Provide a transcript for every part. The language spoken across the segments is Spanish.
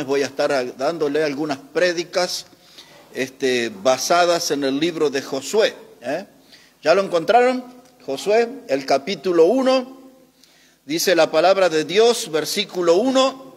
Voy a estar dándole algunas prédicas basadas en el libro de Josué. ¿Ya lo encontraron? Josué, el capítulo 1, dice la palabra de Dios, versículo 1.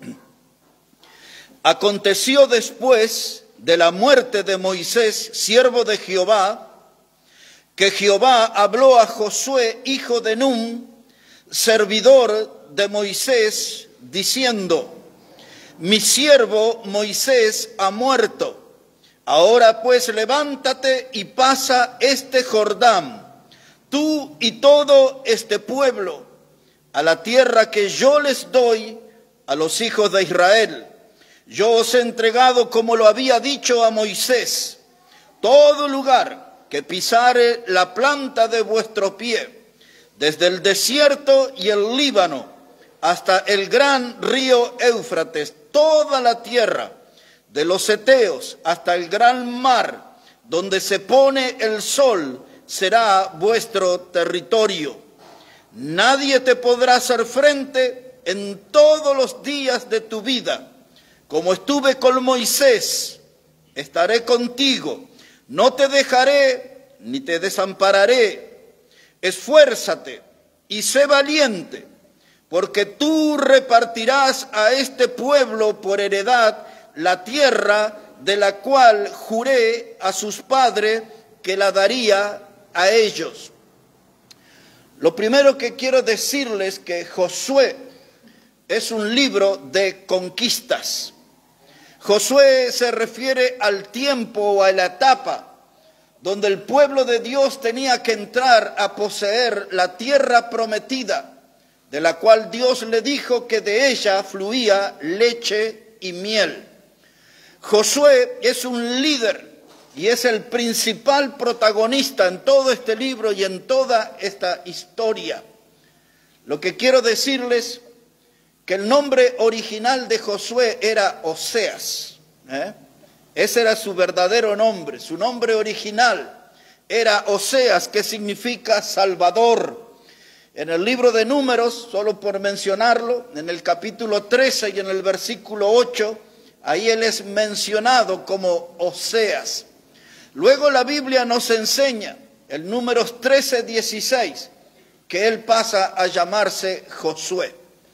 Aconteció después de la muerte de Moisés, siervo de Jehová, que Jehová habló a Josué, hijo de Nun, servidor de Moisés, diciendo: mi siervo Moisés ha muerto. Ahora pues levántate y pasa este Jordán, tú y todo este pueblo, a la tierra que yo les doy a los hijos de Israel. Yo os he entregado, como lo había dicho a Moisés, todo lugar que pisare la planta de vuestro pie, desde el desierto y el Líbano hasta el gran río Éufrates, toda la tierra, de los heteos hasta el gran mar, donde se pone el sol, será vuestro territorio. Nadie te podrá hacer frente en todos los días de tu vida. Como estuve con Moisés, estaré contigo. No te dejaré ni te desampararé. Esfuérzate y sé valiente, porque tú repartirás a este pueblo por heredad la tierra de la cual juré a sus padres que la daría a ellos. Lo primero que quiero decirles es que Josué es un libro de conquistas. Josué se refiere al tiempo o a la etapa donde el pueblo de Dios tenía que entrar a poseer la tierra prometida, de la cual Dios le dijo que de ella fluía leche y miel. Josué es un líder y es el principal protagonista en todo este libro y en toda esta historia. Lo que quiero decirles que el nombre original de Josué era Oseas. Ese era su verdadero nombre, su nombre original era Oseas, que significa Salvador. En el libro de Números, solo por mencionarlo, en el capítulo 13 y en el versículo 8, ahí él es mencionado como Oseas. Luego la Biblia nos enseña, en Números 13, 16, que él pasa a llamarse Josué.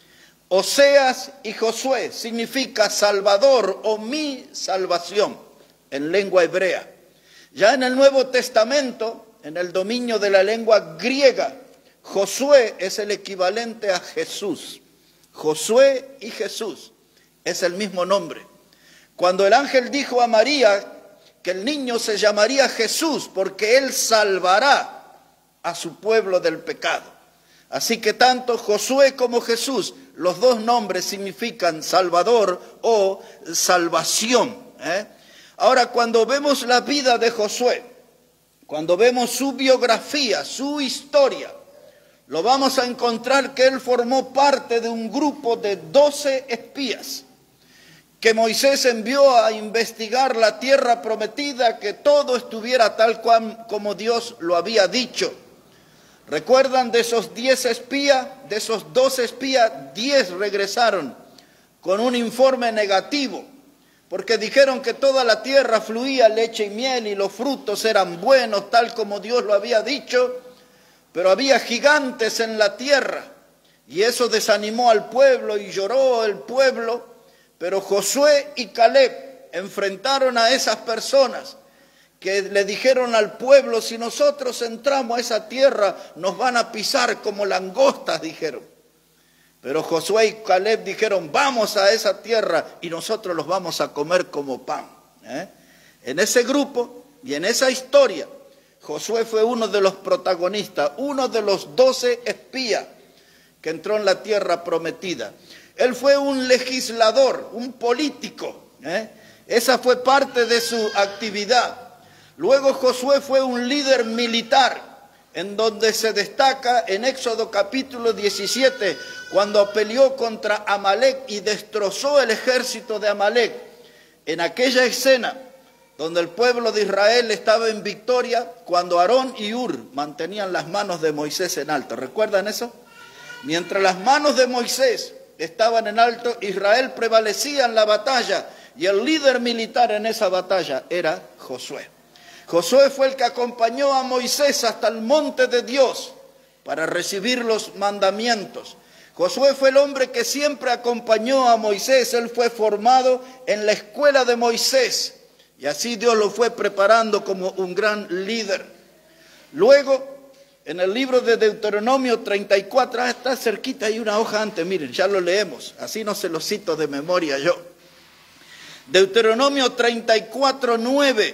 Oseas y Josué significa Salvador o mi salvación en lengua hebrea. Ya en el Nuevo Testamento, en el dominio de la lengua griega, Josué es el equivalente a Jesús. Josué y Jesús es el mismo nombre. Cuando el ángel dijo a María que el niño se llamaría Jesús porque él salvará a su pueblo del pecado. Así que tanto Josué como Jesús, los dos nombres significan Salvador o salvación. Ahora, cuando vemos la vida de Josué, cuando vemos su biografía, su historia, lo vamos a encontrar que él formó parte de un grupo de 12 espías que Moisés envió a investigar la tierra prometida, que todo estuviera tal cual como Dios lo había dicho. ¿Recuerdan de esos 10 espías? De esos 12 espías, 10 regresaron con un informe negativo, porque dijeron que toda la tierra fluía leche y miel y los frutos eran buenos, tal como Dios lo había dicho, pero había gigantes en la tierra, y eso desanimó al pueblo y lloró el pueblo. Pero Josué y Caleb enfrentaron a esas personas que le dijeron al pueblo: si nosotros entramos a esa tierra, nos van a pisar como langostas, dijeron. Pero Josué y Caleb dijeron: vamos a esa tierra y nosotros los vamos a comer como pan. En ese grupo y en esa historia, Josué fue uno de los protagonistas, uno de los 12 espías que entró en la tierra prometida. Él fue un legislador, un político. Esa fue parte de su actividad. Luego Josué fue un líder militar, en donde se destaca en Éxodo capítulo 17, cuando peleó contra Amalek y destrozó el ejército de Amalek. En aquella escena donde el pueblo de Israel estaba en victoria, cuando Aarón y Hur mantenían las manos de Moisés en alto. ¿Recuerdan eso? Mientras las manos de Moisés estaban en alto, Israel prevalecía en la batalla y el líder militar en esa batalla era Josué. Josué fue el que acompañó a Moisés hasta el monte de Dios para recibir los mandamientos. Josué fue el hombre que siempre acompañó a Moisés. Él fue formado en la escuela de Moisés y así Dios lo fue preparando como un gran líder. Luego, en el libro de Deuteronomio 34, está cerquita, hay una hoja antes, miren, ya lo leemos, así no se lo cito de memoria yo. Deuteronomio 34, 9,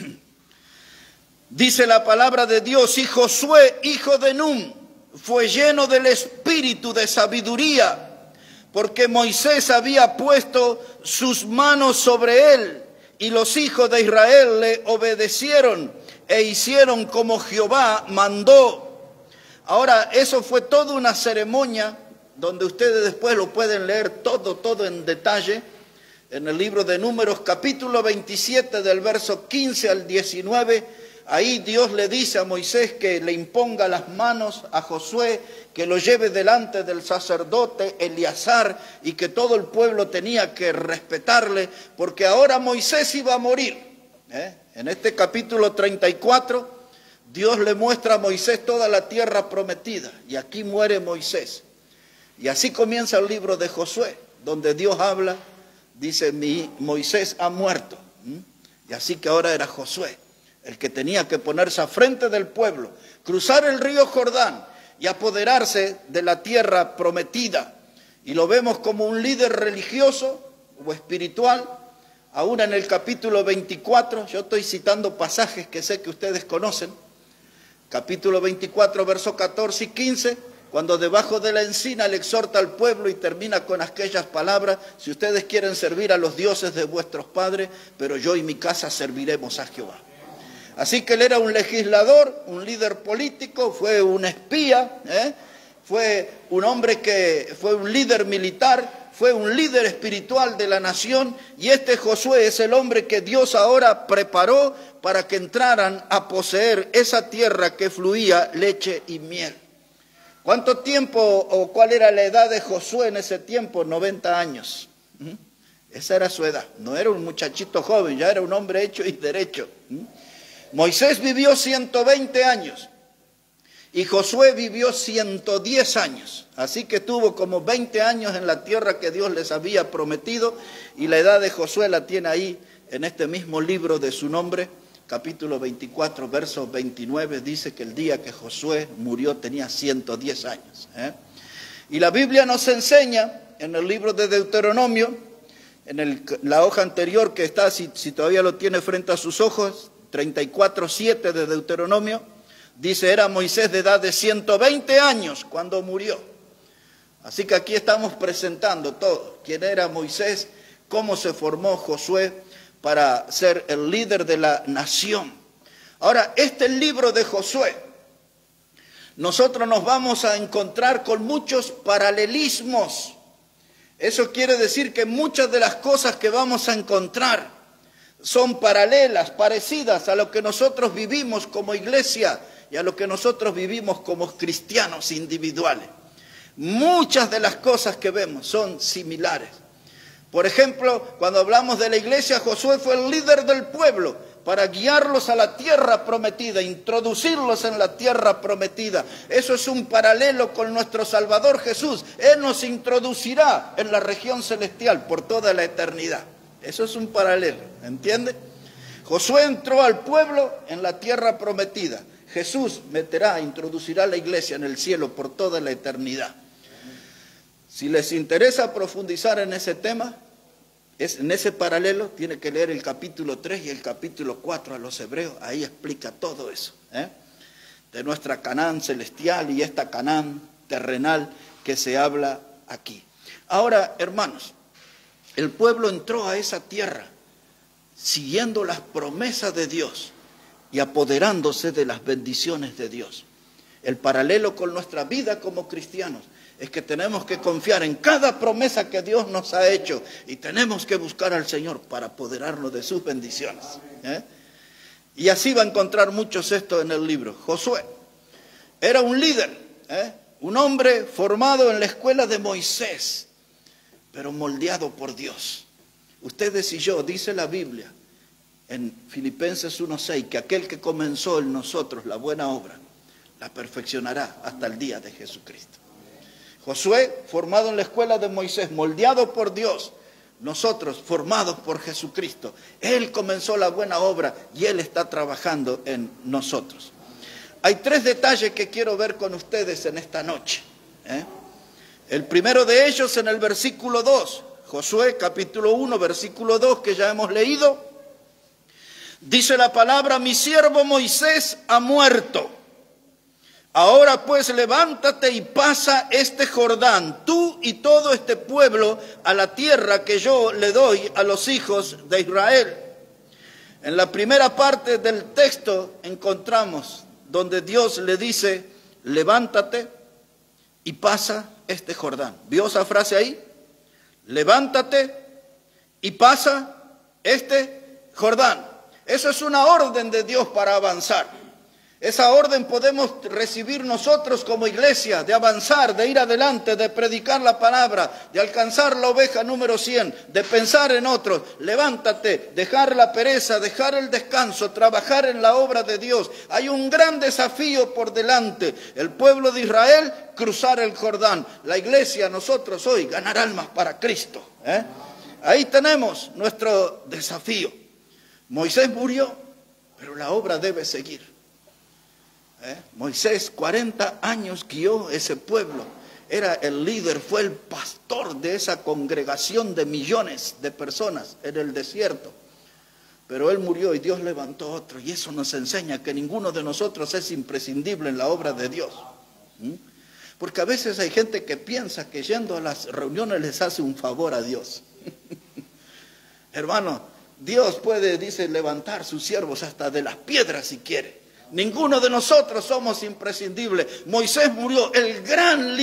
dice la palabra de Dios: y Josué, hijo de Nun, fue lleno del espíritu de sabiduría, porque Moisés había puesto sus manos sobre él, y los hijos de Israel le obedecieron e hicieron como Jehová mandó. Ahora, eso fue toda una ceremonia donde ustedes después lo pueden leer todo en detalle en el libro de Números, capítulo 27, del verso 15 al 19. Ahí Dios le dice a Moisés que le imponga las manos a Josué, que lo lleve delante del sacerdote Eleazar y que todo el pueblo tenía que respetarle, porque ahora Moisés iba a morir. En este capítulo 34, Dios le muestra a Moisés toda la tierra prometida y aquí muere Moisés. Y así comienza el libro de Josué, donde Dios habla, dice: Moisés ha muerto. Y así que ahora era Josué el que tenía que ponerse a frente del pueblo, cruzar el río Jordán y apoderarse de la tierra prometida. Y lo vemos como un líder religioso o espiritual. Aún en el capítulo 24, yo estoy citando pasajes que sé que ustedes conocen. Capítulo 24, versos 14 y 15, cuando debajo de la encina le exhorta al pueblo y termina con aquellas palabras: si ustedes quieren servir a los dioses de vuestros padres, pero yo y mi casa serviremos a Jehová. Así que él era un legislador, un líder político, fue un espía, fue un hombre que fue un líder militar, fue un líder espiritual de la nación, y este Josué es el hombre que Dios ahora preparó para que entraran a poseer esa tierra que fluía leche y miel. ¿Cuánto tiempo o cuál era la edad de Josué en ese tiempo? 90 años. Esa era su edad. No era un muchachito joven, ya era un hombre hecho y derecho. Moisés vivió 120 años y Josué vivió 110 años. Así que tuvo como 20 años en la tierra que Dios les había prometido, y la edad de Josué la tiene ahí en este mismo libro de su nombre, capítulo 24, verso 29, dice que el día que Josué murió tenía 110 años. Y la Biblia nos enseña en el libro de Deuteronomio, en la hoja anterior que está, si todavía lo tiene frente a sus ojos, 34:7 de Deuteronomio, dice: era Moisés de edad de 120 años cuando murió. Así que aquí estamos presentando todo: quién era Moisés, cómo se formó Josué para ser el líder de la nación. Ahora, este libro de Josué, nosotros nos vamos a encontrar con muchos paralelismos. Eso quiere decir que muchas de las cosas que vamos a encontrar son paralelas, parecidas a lo que nosotros vivimos como iglesia y a lo que nosotros vivimos como cristianos individuales. Muchas de las cosas que vemos son similares. Por ejemplo, cuando hablamos de la iglesia, Josué fue el líder del pueblo para guiarlos a la tierra prometida, introducirlos en la tierra prometida. Eso es un paralelo con nuestro Salvador Jesús. Él nos introducirá en la región celestial por toda la eternidad. Eso es un paralelo, ¿entiende? Josué entró al pueblo en la tierra prometida. Jesús introducirá la iglesia en el cielo por toda la eternidad. Si les interesa profundizar en ese tema, en ese paralelo, tiene que leer el capítulo 3 y el capítulo 4 a los hebreos. Ahí explica todo eso, de nuestra Canaán celestial y esta Canaán terrenal que se habla aquí. Ahora, hermanos, el pueblo entró a esa tierra siguiendo las promesas de Dios y apoderándose de las bendiciones de Dios. El paralelo con nuestra vida como cristianos es que tenemos que confiar en cada promesa que Dios nos ha hecho y tenemos que buscar al Señor para apoderarnos de sus bendiciones. Y así va a encontrar muchos esto en el libro. Josué era un líder, un hombre formado en la escuela de Moisés. pero moldeado por Dios. Ustedes y yo, dice la Biblia en Filipenses 1:6, que aquel que comenzó en nosotros la buena obra, la perfeccionará hasta el día de Jesucristo. Josué, formado en la escuela de Moisés, moldeado por Dios. Nosotros, formados por Jesucristo. Él comenzó la buena obra y Él está trabajando en nosotros. Hay 3 detalles que quiero ver con ustedes en esta noche. El primero de ellos en el versículo 2. Josué capítulo 1, versículo 2, que ya hemos leído. Dice la palabra: mi siervo Moisés ha muerto. Ahora pues levántate y pasa este Jordán, tú y todo este pueblo, a la tierra que yo le doy a los hijos de Israel. En la primera parte del texto encontramos donde Dios le dice: levántate y pasa este Jordán. ¿Vio esa frase ahí? Levántate y pasa este Jordán. Eso es una orden de Dios para avanzar. Esa orden podemos recibir nosotros como iglesia, de avanzar, de ir adelante, de predicar la palabra, de alcanzar la oveja número 100, de pensar en otros. Levántate, dejar la pereza, dejar el descanso, trabajar en la obra de Dios. Hay un gran desafío por delante. El pueblo de Israel, cruzar el Jordán. La iglesia, nosotros hoy, ganar almas para Cristo. Ahí tenemos nuestro desafío. Moisés murió, pero la obra debe seguir. Moisés 40 años guió ese pueblo, era el líder, fue el pastor de esa congregación de millones de personas en el desierto, pero él murió y Dios levantó otro, y eso nos enseña que ninguno de nosotros es imprescindible en la obra de Dios. Porque a veces hay gente que piensa que yendo a las reuniones les hace un favor a Dios. Hermano, Dios puede, dice, levantar sus siervos hasta de las piedras si quiere. Ninguno de nosotros somos imprescindibles. Moisés murió, el gran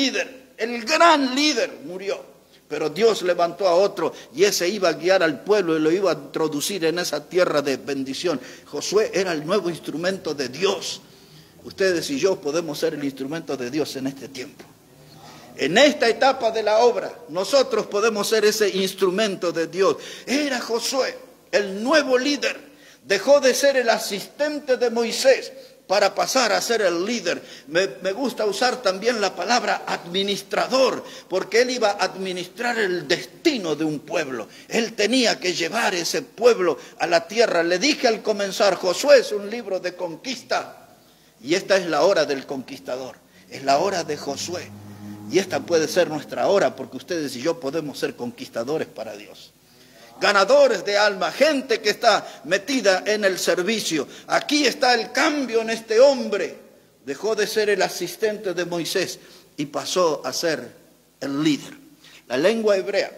líder murió. Pero Dios levantó a otro y ese iba a guiar al pueblo y lo iba a introducir en esa tierra de bendición. Josué era el nuevo instrumento de Dios. Ustedes y yo podemos ser el instrumento de Dios en este tiempo. En esta etapa de la obra, nosotros podemos ser ese instrumento de Dios. Era Josué, el nuevo líder. Dejó de ser el asistente de Moisés para pasar a ser el líder. Me gusta usar también la palabra administrador, porque él iba a administrar el destino de un pueblo. Él tenía que llevar ese pueblo a la tierra. Le dije al comenzar, Josué es un libro de conquista. Y esta es la hora del conquistador. Es la hora de Josué. Y esta puede ser nuestra hora, porque ustedes y yo podemos ser conquistadores para Dios. Ganadores de alma, gente que está metida en el servicio. Aquí está el cambio en este hombre. Dejó de ser el asistente de Moisés y pasó a ser el líder. La lengua hebrea,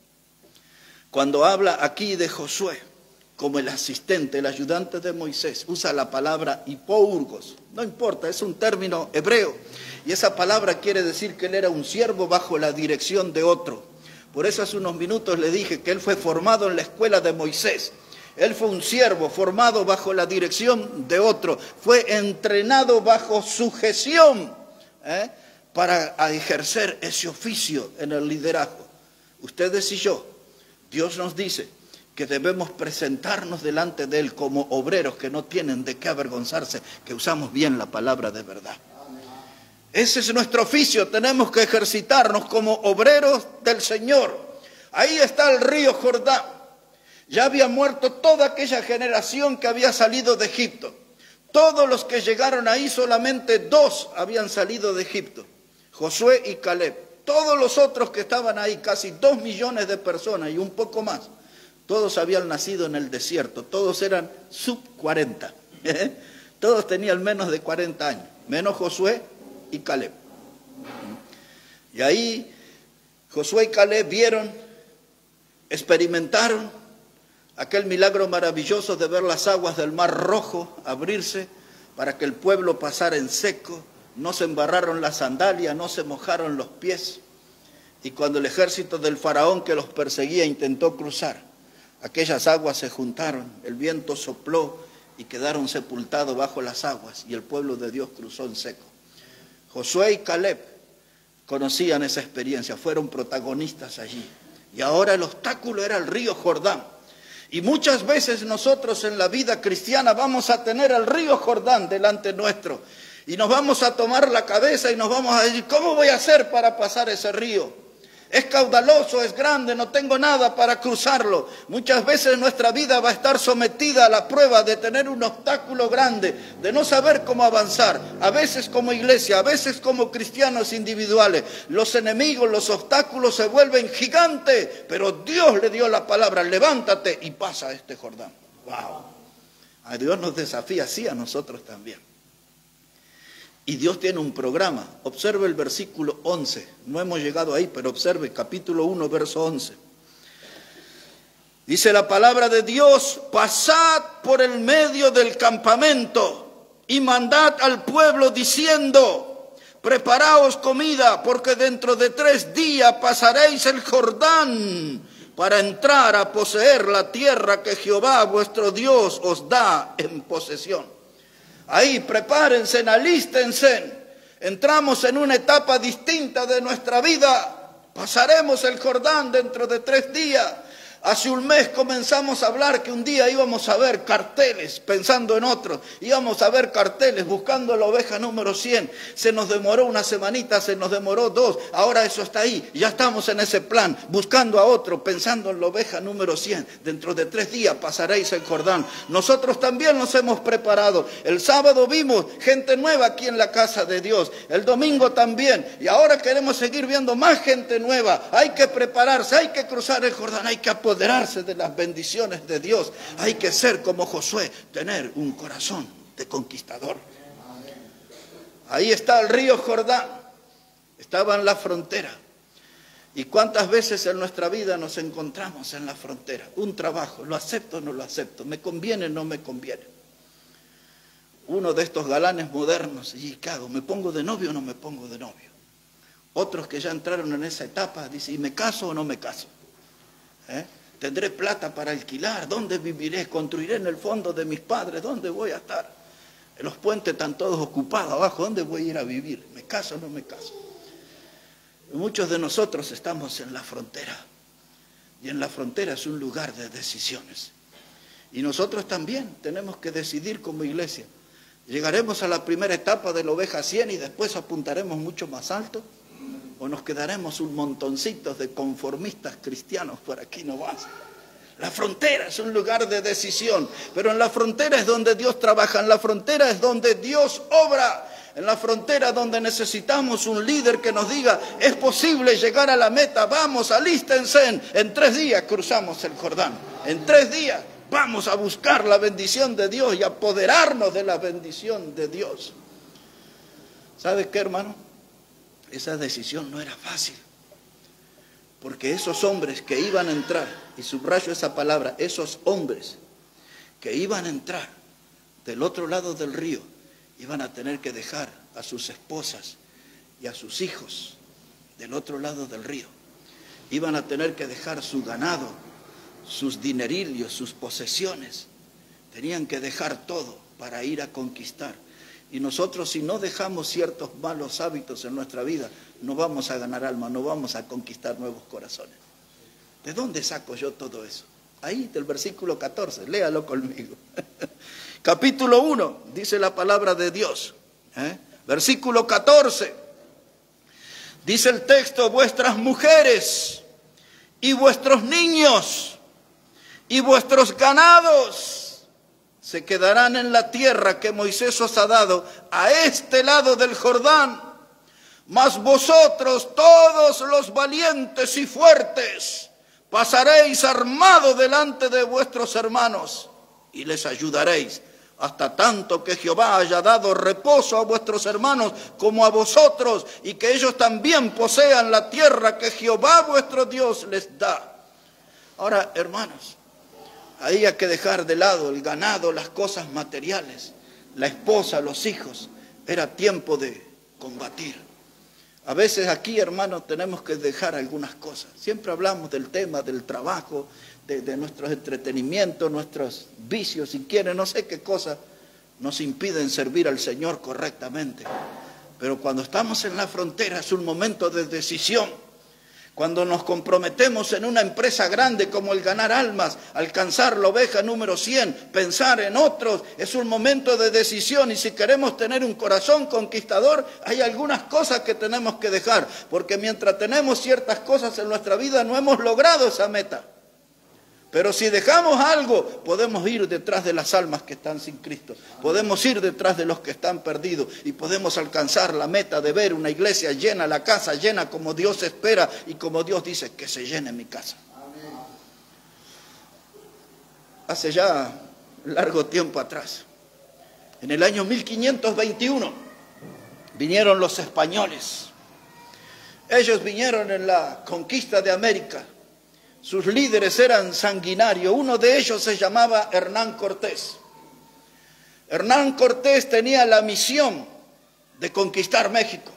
cuando habla aquí de Josué como el asistente, el ayudante de Moisés, usa la palabra hipourgos. No importa, es un término hebreo. Y esa palabra quiere decir que él era un siervo bajo la dirección de otro. Por eso hace unos minutos le dije que él fue formado en la escuela de Moisés. Él fue un siervo formado bajo la dirección de otro. Fue entrenado bajo sujeción para ejercer ese oficio en el liderazgo. Ustedes y yo, Dios nos dice que debemos presentarnos delante de Él como obreros que no tienen de qué avergonzarse, que usamos bien la palabra de verdad. Ese es nuestro oficio, tenemos que ejercitarnos como obreros del Señor. Ahí está el río Jordán. Ya había muerto toda aquella generación que había salido de Egipto. Todos los que llegaron ahí, solamente 2 habían salido de Egipto, Josué y Caleb. Todos los otros que estaban ahí, casi 2 millones de personas y un poco más, todos habían nacido en el desierto, todos eran sub 40. Todos tenían menos de 40 años, menos Josué y Caleb. Y ahí Josué y Caleb vieron, experimentaron aquel milagro maravilloso de ver las aguas del Mar Rojo abrirse para que el pueblo pasara en seco. No se embarraron las sandalias, no se mojaron los pies. Y cuando el ejército del faraón que los perseguía intentó cruzar, aquellas aguas se juntaron, el viento sopló y quedaron sepultados bajo las aguas y el pueblo de Dios cruzó en seco. Josué y Caleb conocían esa experiencia, fueron protagonistas allí. Y ahora el obstáculo era el río Jordán. Y muchas veces nosotros en la vida cristiana vamos a tener el río Jordán delante nuestro. Y nos vamos a tomar la cabeza y nos vamos a decir, ¿cómo voy a hacer para pasar ese río? Es caudaloso, es grande, no tengo nada para cruzarlo. Muchas veces nuestra vida va a estar sometida a la prueba de tener un obstáculo grande, de no saber cómo avanzar. A veces como iglesia, a veces como cristianos individuales. Los enemigos, los obstáculos se vuelven gigantes, pero Dios le dio la palabra, levántate y pasa este Jordán. ¡Wow! A Dios nos desafía así, a nosotros también. Y Dios tiene un programa. Observe el versículo 11. No hemos llegado ahí, pero observe capítulo 1, verso 11. Dice la palabra de Dios, pasad por el medio del campamento y mandad al pueblo diciendo, preparaos comida, porque dentro de 3 días pasaréis el Jordán para entrar a poseer la tierra que Jehová vuestro Dios os da en posesión. Ahí, prepárense, alístense. Entramos en una etapa distinta de nuestra vida. Pasaremos el Jordán dentro de 3 días. Hace un mes comenzamos a hablar que un día íbamos a ver carteles, pensando en otros. Íbamos a ver carteles buscando la oveja número 100. Se nos demoró una semanita, se nos demoró 2. Ahora eso está ahí. Ya estamos en ese plan, buscando a otro, pensando en la oveja número 100. Dentro de 3 días pasaréis el Jordán. Nosotros también nos hemos preparado. El sábado vimos gente nueva aquí en la casa de Dios. El domingo también. Y ahora queremos seguir viendo más gente nueva. Hay que prepararse, hay que cruzar el Jordán, hay que apoderarse de las bendiciones de Dios. Hay que ser como Josué, tener un corazón de conquistador. Ahí está el río Jordán, estaba en la frontera. ¿Y cuántas veces en nuestra vida nos encontramos en la frontera? Un trabajo, ¿lo acepto o no lo acepto? ¿Me conviene o no me conviene? Uno de estos galanes modernos, ¿y qué hago? ¿Me pongo de novio o no me pongo de novio? Otros que ya entraron en esa etapa dicen, ¿y me caso o no me caso? ¿Tendré plata para alquilar? ¿Dónde viviré? ¿Construiré en el fondo de mis padres? ¿Dónde voy a estar? Los puentes están todos ocupados abajo. ¿Dónde voy a ir a vivir? ¿Me caso o no me caso? Muchos de nosotros estamos en la frontera. Y en la frontera es un lugar de decisiones. Y nosotros también tenemos que decidir como iglesia. ¿Llegaremos a la primera etapa de la oveja 100 y después apuntaremos mucho más alto? ¿O nos quedaremos un montoncito de conformistas cristianos por aquí nomás? La frontera es un lugar de decisión, pero en la frontera es donde Dios trabaja, en la frontera es donde Dios obra, en la frontera donde necesitamos un líder que nos diga, es posible llegar a la meta, vamos, alístense, en 3 días cruzamos el Jordán, en 3 días vamos a buscar la bendición de Dios y apoderarnos de la bendición de Dios. ¿Sabe qué, hermano? Esa decisión no era fácil, porque esos hombres que iban a entrar, y subrayo esa palabra, esos hombres que iban a entrar del otro lado del río, iban a tener que dejar a sus esposas y a sus hijos del otro lado del río. Iban a tener que dejar su ganado, sus dinerillos, sus posesiones. Tenían que dejar todo para ir a conquistar. Y nosotros, si no dejamos ciertos malos hábitos en nuestra vida, no vamos a ganar alma, no vamos a conquistar nuevos corazones. ¿De dónde saco yo todo eso? Ahí, del versículo 14, léalo conmigo. Capítulo 1, dice la palabra de Dios. Versículo 14. Dice el texto, vuestras mujeres y vuestros niños y vuestros ganados se quedarán en la tierra que Moisés os ha dado a este lado del Jordán. Mas vosotros, todos los valientes y fuertes, pasaréis armados delante de vuestros hermanos y les ayudaréis, hasta tanto que Jehová haya dado reposo a vuestros hermanos como a vosotros, y que ellos también posean la tierra que Jehová vuestro Dios les da. Ahora, hermanos, ahí hay que dejar de lado el ganado, las cosas materiales, la esposa, los hijos. Era tiempo de combatir. A veces aquí, hermanos, tenemos que dejar algunas cosas. Siempre hablamos del tema del trabajo, de nuestros entretenimientos, nuestros vicios, si quieren, no sé qué cosas nos impiden servir al Señor correctamente. Pero cuando estamos en la frontera es un momento de decisión. Cuando nos comprometemos en una empresa grande como el ganar almas, alcanzar la oveja número 100, pensar en otros, es un momento de decisión. Y si queremos tener un corazón conquistador, hay algunas cosas que tenemos que dejar. Porque mientras tenemos ciertas cosas en nuestra vida, no hemos logrado esa meta. Pero si dejamos algo, podemos ir detrás de las almas que están sin Cristo. Podemos ir detrás de los que están perdidos. Y podemos alcanzar la meta de ver una iglesia llena, la casa llena como Dios espera y como Dios dice, que se llene mi casa. Amén. Hace ya largo tiempo atrás, en el año 1521, vinieron los españoles. Ellos vinieron en la conquista de América. Sus líderes eran sanguinarios. Uno de ellos se llamaba Hernán Cortés. Hernán Cortés tenía la misión de conquistar México.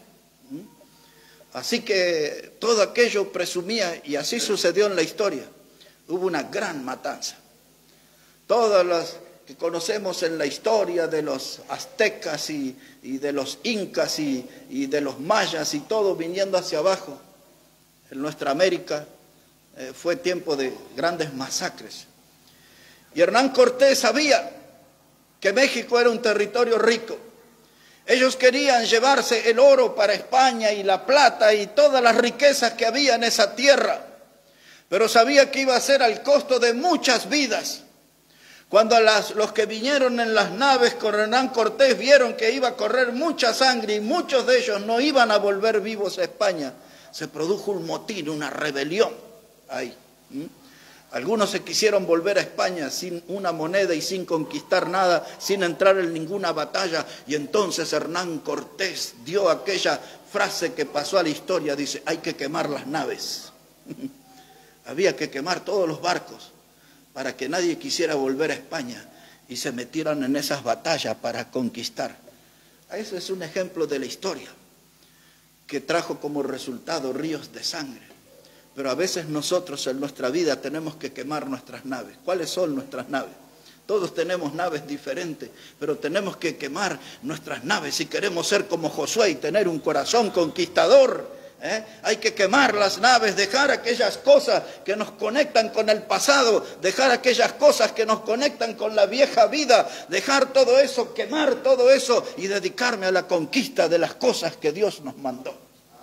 Así que todo aquello presumía, y así sucedió en la historia. Hubo una gran matanza. Todas las que conocemos en la historia de los aztecas y de los incas y de los mayas y todo viniendo hacia abajo en nuestra América, fue tiempo de grandes masacres. Y Hernán Cortés sabía que México era un territorio rico. Ellos querían llevarse el oro para España y la plata y todas las riquezas que había en esa tierra, pero sabía que iba a ser al costo de muchas vidas. Cuando los que vinieron en las naves con Hernán Cortés vieron que iba a correr mucha sangre y muchos de ellos no iban a volver vivos a España, se produjo un motín, una rebelión ahí. Algunos se quisieron volver a España sin una moneda y sin conquistar nada, sin entrar en ninguna batalla. Y entonces Hernán Cortés dio aquella frase que pasó a la historia, dice, hay que quemar las naves. Había que quemar todos los barcos para que nadie quisiera volver a España y se metieran en esas batallas para conquistar. Eso es un ejemplo de la historia que trajo como resultado ríos de sangre. Pero a veces nosotros en nuestra vida tenemos que quemar nuestras naves. ¿Cuáles son nuestras naves? Todos tenemos naves diferentes, pero tenemos que quemar nuestras naves si queremos ser como Josué y tener un corazón conquistador. Hay que quemar las naves, dejar aquellas cosas que nos conectan con el pasado, dejar aquellas cosas que nos conectan con la vieja vida, dejar todo eso, quemar todo eso y dedicarme a la conquista de las cosas que Dios nos mandó.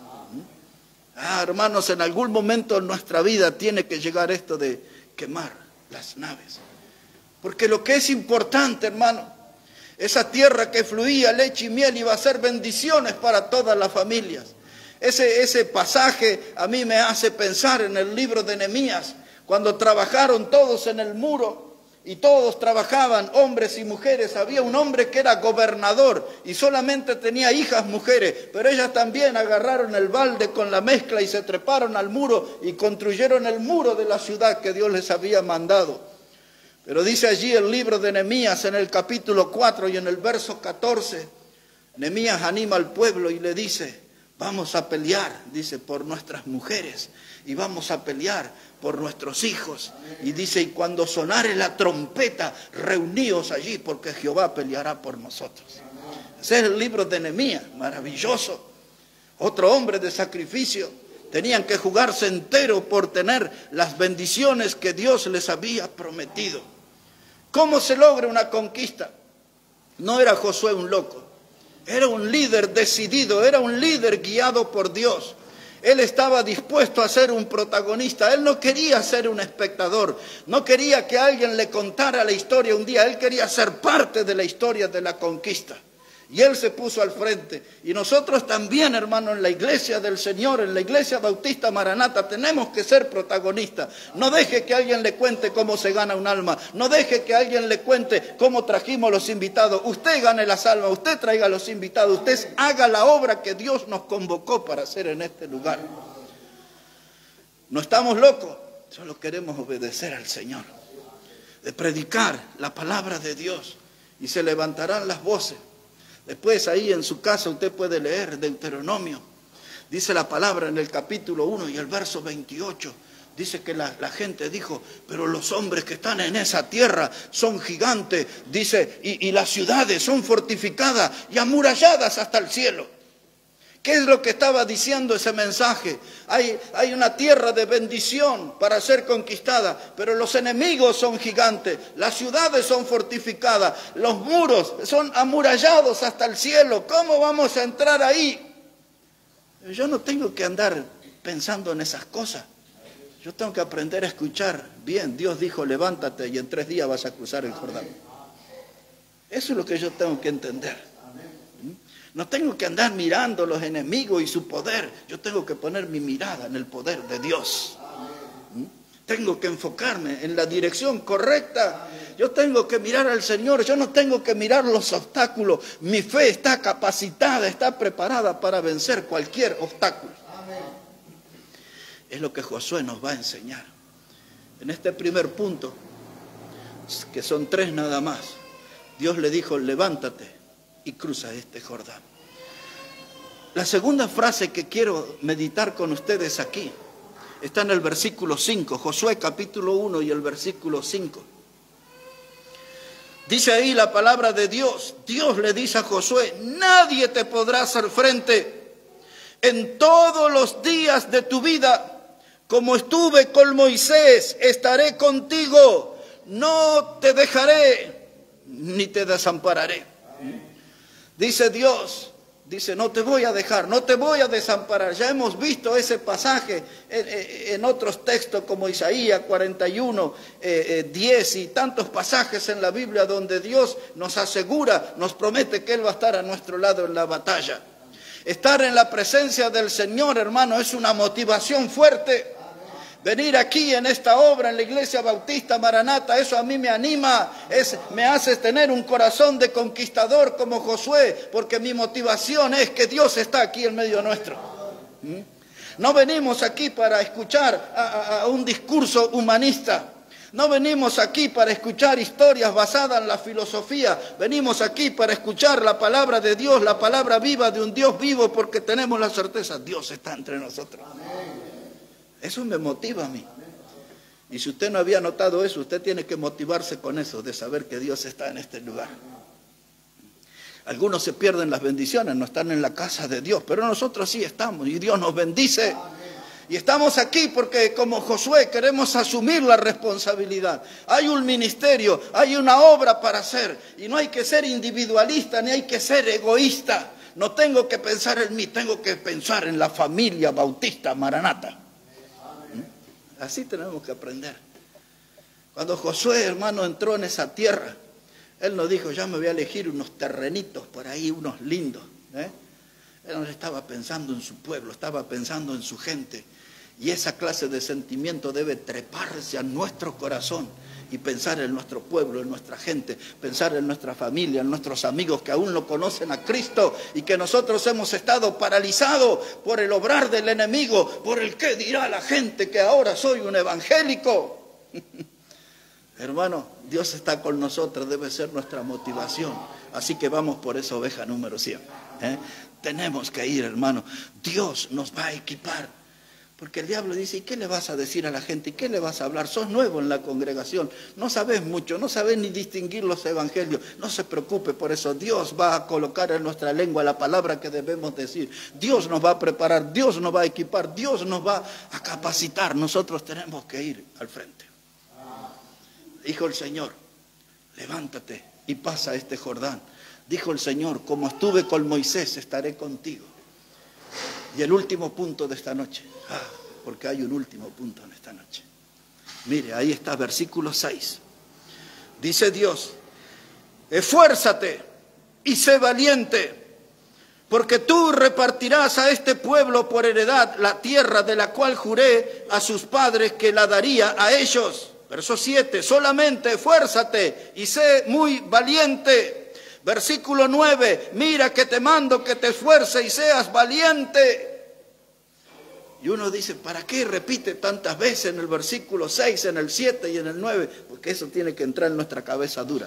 Hermanos, en algún momento en nuestra vida tiene que llegar esto de quemar las naves. Porque lo que es importante, hermano, esa tierra que fluía leche y miel iba a ser bendiciones para todas las familias. Ese pasaje a mí me hace pensar en el libro de Nehemías, cuando trabajaron todos en el muro. Y todos trabajaban, hombres y mujeres. Había un hombre que era gobernador y solamente tenía hijas mujeres, pero ellas también agarraron el balde con la mezcla y se treparon al muro y construyeron el muro de la ciudad que Dios les había mandado. Pero dice allí el libro de Nehemías en el capítulo 4 y en el verso 14, Nehemías anima al pueblo y le dice, vamos a pelear, dice, por nuestras mujeres y vamos a pelear por nuestros hijos. Y dice, y cuando sonare la trompeta, reuníos allí, porque Jehová peleará por nosotros. Ese es el libro de Nehemías, maravilloso. Otro hombre de sacrificio. Tenían que jugarse entero por tener las bendiciones que Dios les había prometido. ¿Cómo se logra una conquista? No era Josué un loco. Era un líder decidido, era un líder guiado por Dios. Él estaba dispuesto a ser un protagonista. Él no quería ser un espectador. No quería que alguien le contara la historia un día. Él quería ser parte de la historia de la conquista. Y él se puso al frente. Y nosotros también, hermano, en la iglesia del Señor, en la iglesia bautista Maranata, tenemos que ser protagonistas. No deje que alguien le cuente cómo se gana un alma. No deje que alguien le cuente cómo trajimos los invitados. Usted gane las almas, usted traiga los invitados. Usted haga la obra que Dios nos convocó para hacer en este lugar. No estamos locos, solo queremos obedecer al Señor. De predicar la palabra de Dios. Y se levantarán las voces. Después ahí en su casa usted puede leer Deuteronomio. Dice la palabra en el capítulo 1 y el verso 28. Dice que la gente dijo, pero los hombres que están en esa tierra son gigantes. Dice, y las ciudades son fortificadas y amuralladas hasta el cielo. ¿Qué es lo que estaba diciendo ese mensaje? Hay una tierra de bendición para ser conquistada, pero los enemigos son gigantes, las ciudades son fortificadas, los muros son amurallados hasta el cielo. ¿Cómo vamos a entrar ahí? Yo no tengo que andar pensando en esas cosas. Yo tengo que aprender a escuchar. Bien, Dios dijo, levántate y en 3 días vas a cruzar el Jordán. Eso es lo que yo tengo que entender. No tengo que andar mirando los enemigos y su poder. Yo tengo que poner mi mirada en el poder de Dios. Tengo que enfocarme en la dirección correcta. Yo tengo que mirar al Señor. Yo no tengo que mirar los obstáculos. Mi fe está capacitada, está preparada para vencer cualquier obstáculo. Es lo que Josué nos va a enseñar. En este primer punto, que son 3 nada más, Dios le dijo, levántate y cruza este Jordán. La segunda frase que quiero meditar con ustedes aquí está en el versículo 5, Josué capítulo 1 y el versículo 5. Dice ahí la palabra de Dios. Dios le dice a Josué, nadie te podrá hacer frente en todos los días de tu vida. Como estuve con Moisés, estaré contigo. No te dejaré ni te desampararé. Dice Dios, dice, no te voy a dejar, no te voy a desamparar. Ya hemos visto ese pasaje en otros textos como Isaías 41, 10 y tantos pasajes en la Biblia donde Dios nos asegura, nos promete que Él va a estar a nuestro lado en la batalla. Estar en la presencia del Señor, hermano, es una motivación fuerte. Venir aquí en esta obra, en la Iglesia Bautista Maranata, eso a mí me anima, me hace tener un corazón de conquistador como Josué, porque mi motivación es que Dios está aquí en medio nuestro. No venimos aquí para escuchar a un discurso humanista. No venimos aquí para escuchar historias basadas en la filosofía. Venimos aquí para escuchar la palabra de Dios, la palabra viva de un Dios vivo, porque tenemos la certeza, Dios está entre nosotros. Eso me motiva a mí. Y si usted no había notado eso, usted tiene que motivarse con eso, de saber que Dios está en este lugar. Algunos se pierden las bendiciones, no están en la casa de Dios, pero nosotros sí estamos y Dios nos bendice. Y estamos aquí porque como Josué queremos asumir la responsabilidad. Hay un ministerio, hay una obra para hacer y no hay que ser individualista ni hay que ser egoísta. No tengo que pensar en mí, tengo que pensar en la familia Bautista Maranata. Así tenemos que aprender. Cuando Josué, hermano, entró en esa tierra, él nos dijo, ya me voy a elegir unos terrenitos por ahí, unos lindos. Él no estaba pensando en su pueblo, estaba pensando en su gente. Y esa clase de sentimiento debe treparse a nuestro corazón y pensar en nuestro pueblo, en nuestra gente, pensar en nuestra familia, en nuestros amigos que aún no conocen a Cristo y que nosotros hemos estado paralizados por el obrar del enemigo, por el qué dirá la gente que ahora soy un evangélico. Hermano, Dios está con nosotros, debe ser nuestra motivación. Así que vamos por esa oveja número 100. Tenemos que ir, hermano. Dios nos va a equipar. Porque el diablo dice, ¿y qué le vas a decir a la gente? ¿Y qué le vas a hablar? Sos nuevo en la congregación, no sabes mucho, no sabes ni distinguir los evangelios. No se preocupe por eso, Dios va a colocar en nuestra lengua la palabra que debemos decir. Dios nos va a preparar, Dios nos va a equipar, Dios nos va a capacitar. Nosotros tenemos que ir al frente. Dijo el Señor, levántate y pasa este Jordán. Dijo el Señor, como estuve con Moisés, estaré contigo. Y el último punto de esta noche, porque hay un último punto en esta noche. Mire, ahí está, versículo 6. Dice Dios, esfuérzate y sé valiente, porque tú repartirás a este pueblo por heredad la tierra de la cual juré a sus padres que la daría a ellos. Verso 7, solamente esfuérzate y sé muy valiente. Versículo 9, mira que te mando que te esfuerces y seas valiente. Y uno dice, ¿para qué repite tantas veces en el versículo 6, en el 7 y en el 9? Porque eso tiene que entrar en nuestra cabeza dura.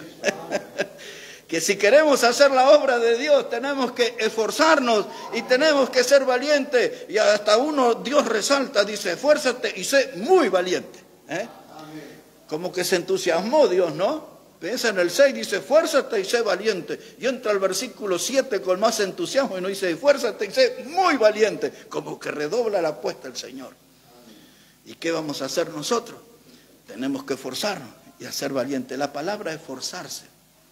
Que si queremos hacer la obra de Dios, tenemos que esforzarnos y tenemos que ser valientes. Y hasta Dios resalta, dice, esfuérzate y sé muy valiente. Como que se entusiasmó Dios, ¿no? Piensa en el 6, dice, esfuérzate y sé valiente. Y entra al versículo 7 con más entusiasmo y nos dice, esfuérzate y sé muy valiente. Como que redobla la apuesta el Señor. ¿Y qué vamos a hacer nosotros? Tenemos que esforzarnos y hacer valiente. La palabra esforzarse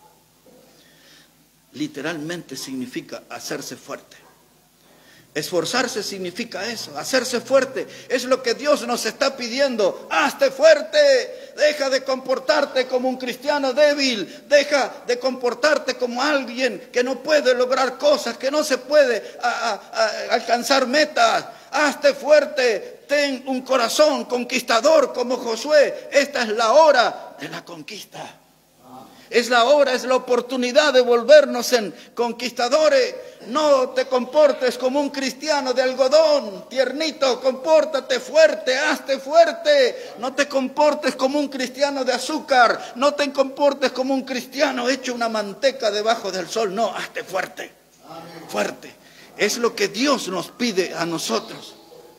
literalmente significa hacerse fuerte. Esforzarse significa eso, hacerse fuerte. Es lo que Dios nos está pidiendo. Hazte fuerte. Deja de comportarte como un cristiano débil. Deja de comportarte como alguien que no puede lograr cosas, que no se puede alcanzar metas. Hazte fuerte. Ten un corazón conquistador como Josué. Esta es la hora de la conquista. Es la hora, es la oportunidad de volvernos en conquistadores. No te comportes como un cristiano de algodón, tiernito, compórtate fuerte, hazte fuerte. No te comportes como un cristiano de azúcar, no te comportes como un cristiano hecho una manteca debajo del sol. No, hazte fuerte, fuerte. Es lo que Dios nos pide a nosotros.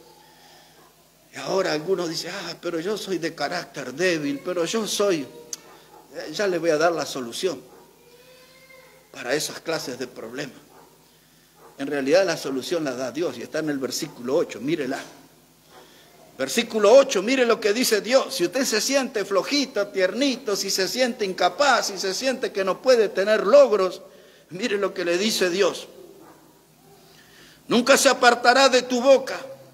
Y ahora algunos dicen, pero yo soy de carácter débil, pero yo soy... Ya le voy a dar la solución para esas clases de problemas. En realidad la solución la da Dios y está en el versículo 8, mírela. Versículo 8, mire lo que dice Dios. Si usted se siente flojito, tiernito, si se siente incapaz, si se siente que no puede tener logros, mire lo que le dice Dios. Nunca se apartará de tu boca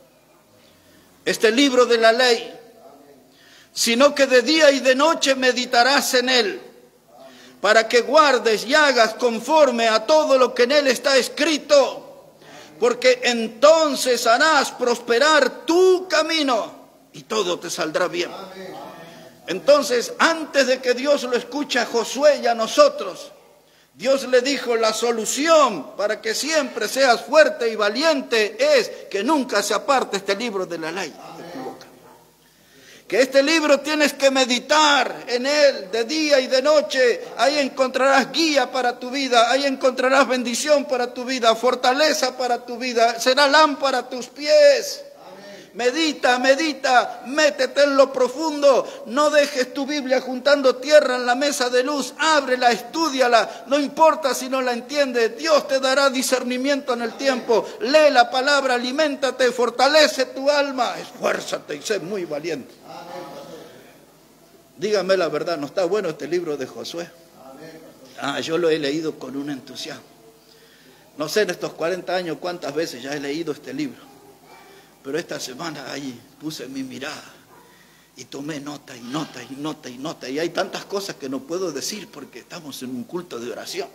este libro de la ley, sino que de día y de noche meditarás en él, para que guardes y hagas conforme a todo lo que en él está escrito, porque entonces harás prosperar tu camino y todo te saldrá bien. Entonces, antes de que Dios lo escuche a Josué y a nosotros, Dios le dijo, la solución para que siempre seas fuerte y valiente es que nunca se aparte este libro de la ley de tu boca. Que este libro tienes que meditar en él de día y de noche. Ahí encontrarás guía para tu vida, ahí encontrarás bendición para tu vida, fortaleza para tu vida, será lámpara a tus pies. Medita, medita, métete en lo profundo, no dejes tu Biblia juntando tierra en la mesa de luz, ábrela, estúdiala, no importa si no la entiendes, Dios te dará discernimiento en el tiempo, lee la palabra, aliméntate, fortalece tu alma, esfuérzate y sé muy valiente. Dígame la verdad, ¿no está bueno este libro de Josué? Yo lo he leído con un entusiasmo. No sé en estos 40 años cuántas veces ya he leído este libro. Pero esta semana ahí puse mi mirada y tomé nota y nota y nota y nota. Y hay tantas cosas que no puedo decir porque estamos en un culto de oración.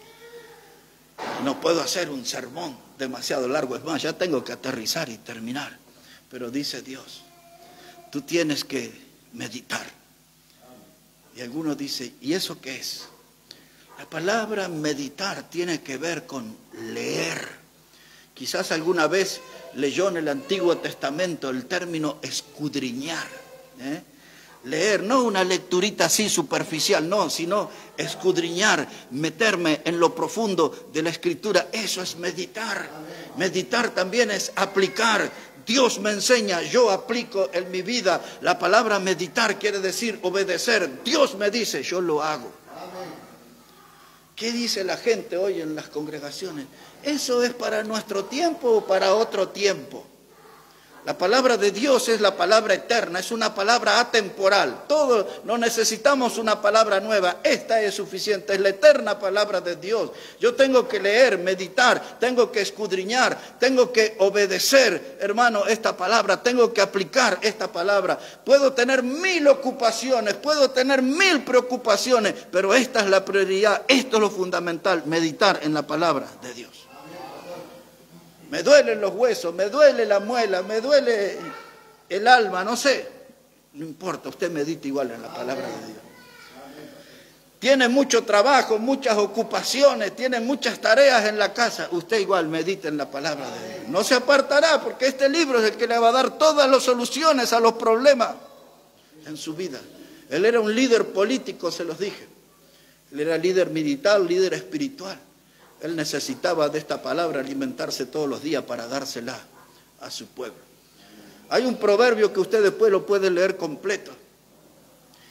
No puedo hacer un sermón demasiado largo. Es más, ya tengo que aterrizar y terminar. Pero dice Dios, tú tienes que meditar. Y algunos dicen, ¿y eso qué es? La palabra meditar tiene que ver con leer. Quizás alguna vez leyó en el Antiguo Testamento el término escudriñar. Leer, no una lecturita así superficial, no, sino escudriñar, meterme en lo profundo de la Escritura. Eso es meditar. Meditar también es aplicar. Dios me enseña, yo aplico en mi vida. La palabra meditar quiere decir obedecer. Dios me dice, yo lo hago. ¿Qué dice la gente hoy en las congregaciones? ¿Eso es para nuestro tiempo o para otro tiempo? La palabra de Dios es la palabra eterna, es una palabra atemporal. Todos no necesitamos una palabra nueva, esta es suficiente, es la eterna palabra de Dios. Yo tengo que leer, meditar, tengo que escudriñar, tengo que obedecer, hermano, esta palabra, tengo que aplicar esta palabra. Puedo tener 1000 ocupaciones, puedo tener 1000 preocupaciones, pero esta es la prioridad, esto es lo fundamental, meditar en la palabra de Dios. Me duelen los huesos, me duele la muela, me duele el alma, no sé. No importa, usted medita igual en la palabra de Dios. Tiene mucho trabajo, muchas ocupaciones, tiene muchas tareas en la casa. Usted igual medita en la palabra de Dios. No se apartará porque este libro es el que le va a dar todas las soluciones a los problemas en su vida. Él era un líder político, se los dije. Él era líder militar, líder espiritual. Él necesitaba de esta palabra alimentarse todos los días para dársela a su pueblo. Hay un proverbio que usted después lo puede leer completo.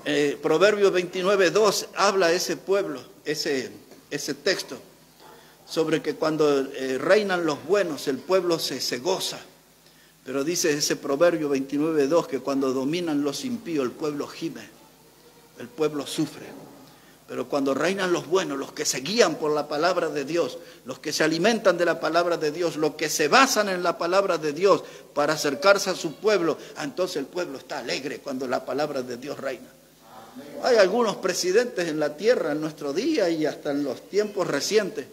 Proverbios 29:2 habla ese pueblo, ese texto, sobre que cuando reinan los buenos el pueblo se goza. Pero dice ese Proverbio 29:2 que cuando dominan los impíos el pueblo gime, el pueblo sufre. Pero cuando reinan los buenos, los que se guían por la palabra de Dios, los que se alimentan de la palabra de Dios, los que se basan en la palabra de Dios para acercarse a su pueblo, entonces el pueblo está alegre cuando la palabra de Dios reina. Hay algunos presidentes en la tierra en nuestro día y hasta en los tiempos recientes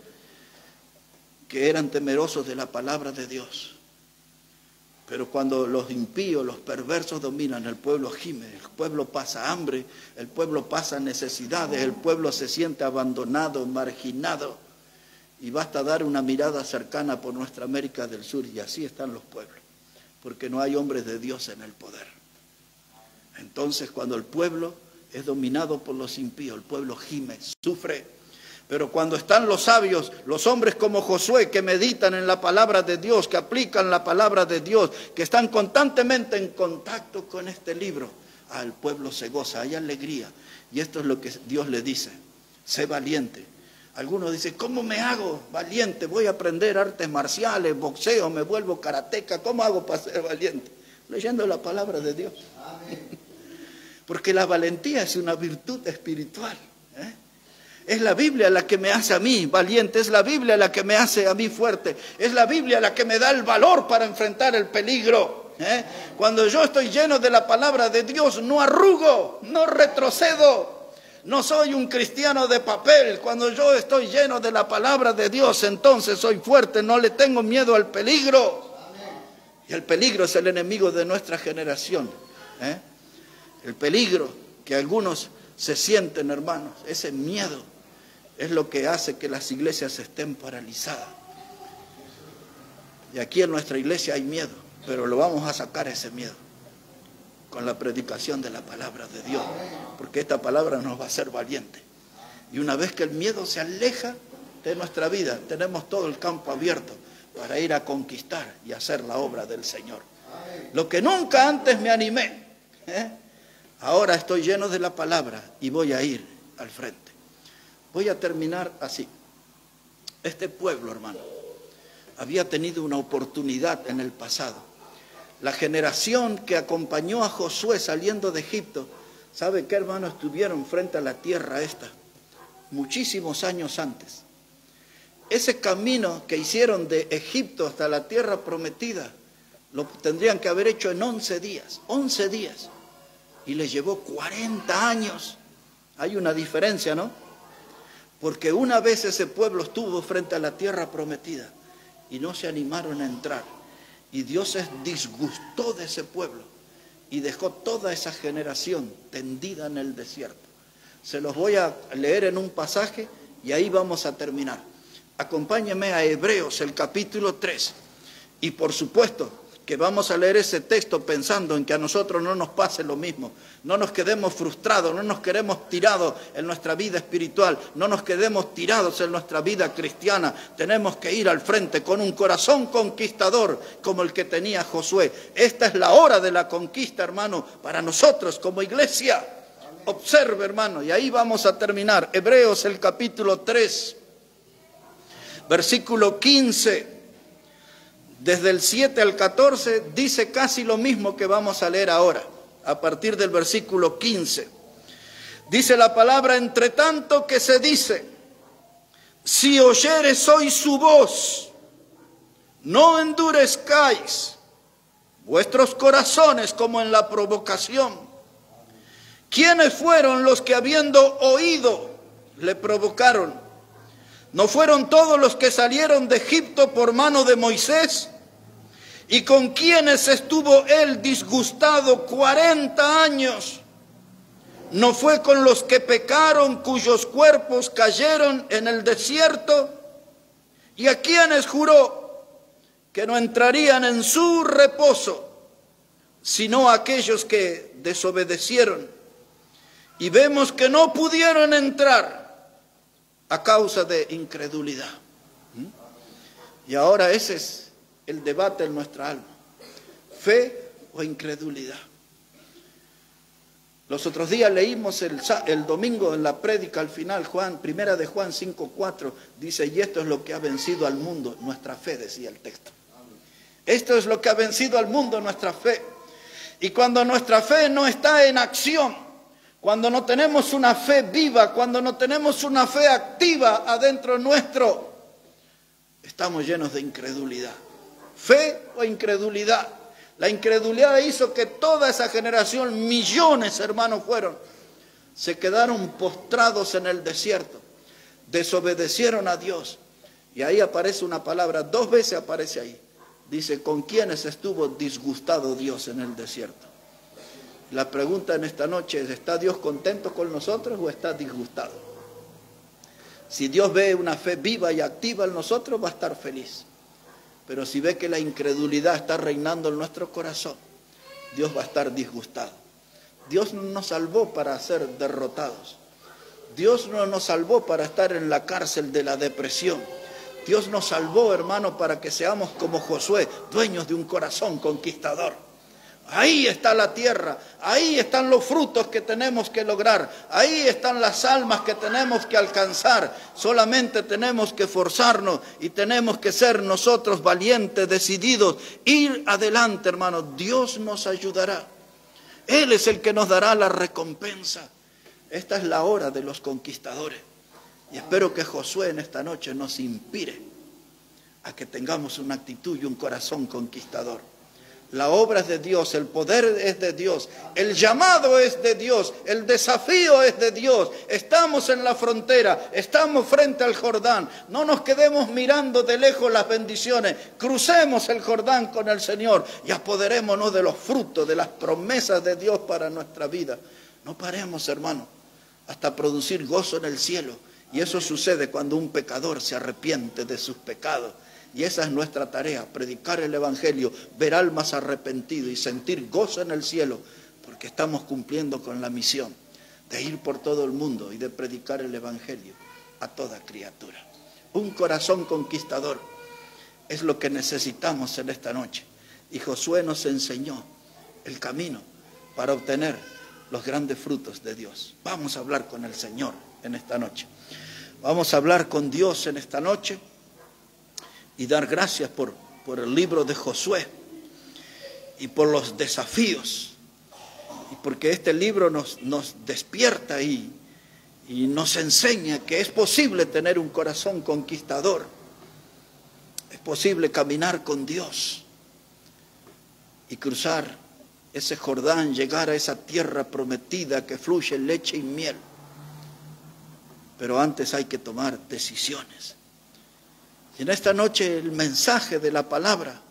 que eran temerosos de la palabra de Dios. Pero cuando los impíos, los perversos dominan, el pueblo gime, el pueblo pasa hambre, el pueblo pasa necesidades, el pueblo se siente abandonado, marginado. Y basta dar una mirada cercana por nuestra América del Sur y así están los pueblos, porque no hay hombres de Dios en el poder. Entonces cuando el pueblo es dominado por los impíos, el pueblo gime, sufre. Pero cuando están los sabios, los hombres como Josué, que meditan en la palabra de Dios, que aplican la palabra de Dios, que están constantemente en contacto con este libro, al pueblo se goza, hay alegría. Y esto es lo que Dios le dice: sé valiente. Algunos dicen, ¿cómo me hago valiente? Voy a aprender artes marciales, boxeo, me vuelvo karateca. ¿Cómo hago para ser valiente? Leyendo la palabra de Dios. Porque la valentía es una virtud espiritual. Es la Biblia la que me hace a mí valiente, es la Biblia la que me hace a mí fuerte, es la Biblia la que me da el valor para enfrentar el peligro. Cuando yo estoy lleno de la palabra de Dios, no arrugo, no retrocedo, no soy un cristiano de papel. Cuando yo estoy lleno de la palabra de Dios, entonces soy fuerte, no le tengo miedo al peligro. Y el peligro es el enemigo de nuestra generación. El peligro que algunos se sienten, hermanos, ese miedo es lo que hace que las iglesias estén paralizadas. Y aquí en nuestra iglesia hay miedo, pero lo vamos a sacar ese miedo con la predicación de la palabra de Dios, porque esta palabra nos va a hacer valientes. Y una vez que el miedo se aleja de nuestra vida, tenemos todo el campo abierto para ir a conquistar y hacer la obra del Señor. Lo que nunca antes me animé, ahora estoy lleno de la palabra y voy a ir al frente. Voy a terminar así. Este pueblo, hermano, había tenido una oportunidad en el pasado. La generación que acompañó a Josué saliendo de Egipto, ¿sabe qué, hermano? Estuvieron frente a la tierra esta muchísimos años antes. Ese camino que hicieron de Egipto hasta la tierra prometida, lo tendrían que haber hecho en 11 días. 11 días. Y les llevó 40 años. Hay una diferencia, ¿no? Porque una vez ese pueblo estuvo frente a la tierra prometida y no se animaron a entrar. Y Dios se disgustó de ese pueblo y dejó toda esa generación tendida en el desierto. Se los voy a leer en un pasaje y ahí vamos a terminar. Acompáñenme a Hebreos, el capítulo 3. Y por supuesto que vamos a leer ese texto pensando en que a nosotros no nos pase lo mismo. No nos quedemos frustrados, no nos quedemos tirados en nuestra vida espiritual, no nos quedemos tirados en nuestra vida cristiana. Tenemos que ir al frente con un corazón conquistador como el que tenía Josué. Esta es la hora de la conquista, hermano, para nosotros como iglesia. Observe, hermano, y ahí vamos a terminar. Hebreos, el capítulo 3, versículo 15. Desde el 7 al 14 dice casi lo mismo que vamos a leer ahora, a partir del versículo 15. Dice la palabra: entre tanto que se dice, si oyereis hoy su voz, no endurezcáis vuestros corazones como en la provocación. ¿Quiénes fueron los que habiendo oído le provocaron? ¿No fueron todos los que salieron de Egipto por mano de Moisés? ¿Y con quienes estuvo él disgustado 40 años? ¿No fue con los que pecaron, cuyos cuerpos cayeron en el desierto? ¿Y a quienes juró que no entrarían en su reposo, sino a aquellos que desobedecieron? Y vemos que no pudieron entrar a causa de incredulidad. Y ahora ese es el debate en nuestra alma: fe o incredulidad. Los otros días leímos el domingo en la prédica al final, primera de Juan 5:4, dice, y esto es lo que ha vencido al mundo, nuestra fe, decía el texto. Esto es lo que ha vencido al mundo, nuestra fe. Y cuando nuestra fe no está en acción, cuando no tenemos una fe viva, cuando no tenemos una fe activa adentro nuestro, estamos llenos de incredulidad. ¿Fe o incredulidad? La incredulidad hizo que toda esa generación, millones, hermanos, se quedaron postrados en el desierto, desobedecieron a Dios. Y ahí aparece una palabra, 2 veces aparece ahí. Dice, ¿con quiénes estuvo disgustado Dios en el desierto? La pregunta en esta noche es, ¿está Dios contento con nosotros o está disgustado? Si Dios ve una fe viva y activa en nosotros, va a estar feliz. Pero si ve que la incredulidad está reinando en nuestro corazón, Dios va a estar disgustado. Dios no nos salvó para ser derrotados. Dios no nos salvó para estar en la cárcel de la depresión. Dios nos salvó, hermano, para que seamos como Josué, dueños de un corazón conquistador. Ahí está la tierra, ahí están los frutos que tenemos que lograr, ahí están las almas que tenemos que alcanzar. Solamente tenemos que esforzarnos y tenemos que ser nosotros valientes, decididos, ir adelante, hermano. Dios nos ayudará. Él es el que nos dará la recompensa. Esta es la hora de los conquistadores. Y espero que Josué en esta noche nos inspire a que tengamos una actitud y un corazón conquistador. La obra es de Dios, el poder es de Dios, el llamado es de Dios, el desafío es de Dios. Estamos en la frontera, estamos frente al Jordán. No nos quedemos mirando de lejos las bendiciones. Crucemos el Jordán con el Señor y apoderémonos de los frutos, de las promesas de Dios para nuestra vida. No paremos, hermano, hasta producir gozo en el cielo. Y eso sucede cuando un pecador se arrepiente de sus pecados. Y esa es nuestra tarea, predicar el Evangelio, ver almas arrepentidas y sentir gozo en el cielo, porque estamos cumpliendo con la misión de ir por todo el mundo y de predicar el Evangelio a toda criatura. Un corazón conquistador es lo que necesitamos en esta noche. Y Josué nos enseñó el camino para obtener los grandes frutos de Dios. Vamos a hablar con el Señor en esta noche. Vamos a hablar con Dios en esta noche y dar gracias por el libro de Josué y por los desafíos. Y porque este libro nos despierta y nos enseña que es posible tener un corazón conquistador. Es posible caminar con Dios y cruzar ese Jordán, llegar a esa tierra prometida que fluye leche y miel. Pero antes hay que tomar decisiones. Y en esta noche el mensaje de la palabra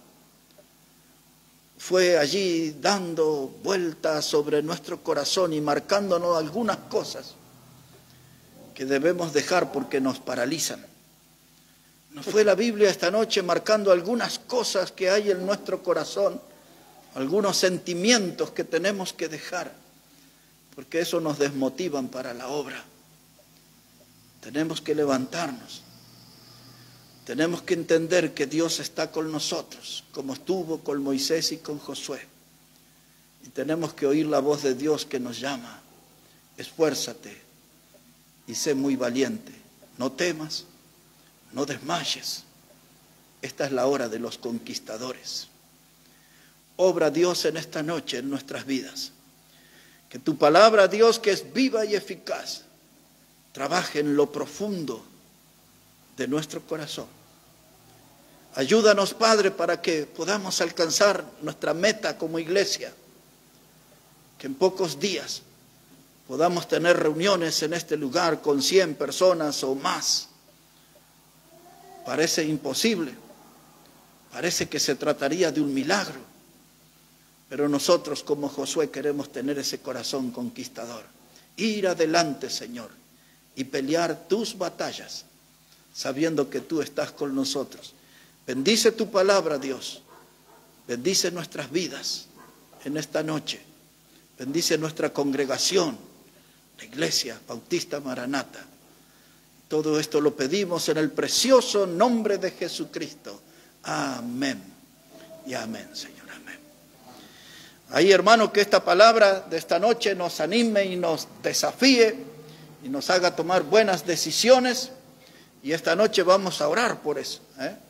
fue allí dando vueltas sobre nuestro corazón y marcándonos algunas cosas que debemos dejar porque nos paralizan. Nos fue la Biblia esta noche marcando algunas cosas que hay en nuestro corazón, algunos sentimientos que tenemos que dejar, porque eso nos desmotivan para la obra. Tenemos que levantarnos. Tenemos que entender que Dios está con nosotros, como estuvo con Moisés y con Josué. Y tenemos que oír la voz de Dios que nos llama. Esfuérzate y sé muy valiente. No temas, no desmayes. Esta es la hora de los conquistadores. Obra Dios en esta noche en nuestras vidas. Que tu palabra, Dios, que es viva y eficaz, trabaje en lo profundo de nuestro corazón. Ayúdanos, Padre, para que podamos alcanzar nuestra meta como iglesia. Que en pocos días podamos tener reuniones en este lugar con 100 personas o más. Parece imposible. Parece que se trataría de un milagro. Pero nosotros como Josué queremos tener ese corazón conquistador. Ir adelante, Señor, y pelear tus batallas, sabiendo que tú estás con nosotros. Bendice tu palabra, Dios. Bendice nuestras vidas en esta noche. Bendice nuestra congregación, la Iglesia Bautista Maranata. Todo esto lo pedimos en el precioso nombre de Jesucristo. Amén. Y amén, Señor. Amén. Ahí, hermano, que esta palabra de esta noche nos anime y nos desafíe y nos haga tomar buenas decisiones. Y esta noche vamos a orar por eso, ¿eh?